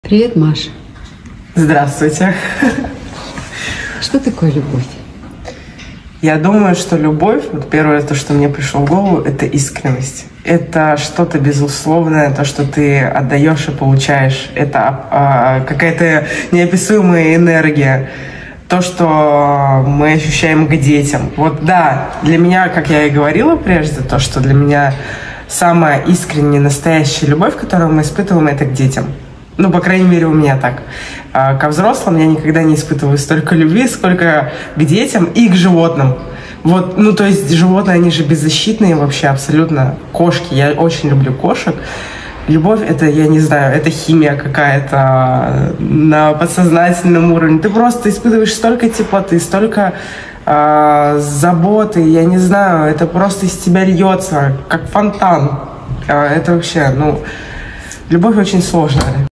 Привет, Маша. Здравствуйте. Что такое любовь? Я думаю, что любовь, вот первое, то, что мне пришло в голову, это искренность. Это что-то безусловное, то, что ты отдаешь и получаешь. Это какая-то неописуемая энергия. То, что мы ощущаем к детям. Вот да, для меня, как я и говорила прежде, то, что для меня самая искренняя, настоящая любовь, которую мы испытываем, это к детям. Ну, по крайней мере, у меня так. Ко взрослым я никогда не испытываю столько любви, сколько к детям и к животным. Вот, ну, то есть животные, они же беззащитные вообще абсолютно. Кошки, я очень люблю кошек. Любовь — это, я не знаю, это химия какая-то на подсознательном уровне. Ты просто испытываешь столько теплоты, столько заботы, я не знаю, это просто из тебя льется, как фонтан. Это вообще, ну, любовь очень сложная.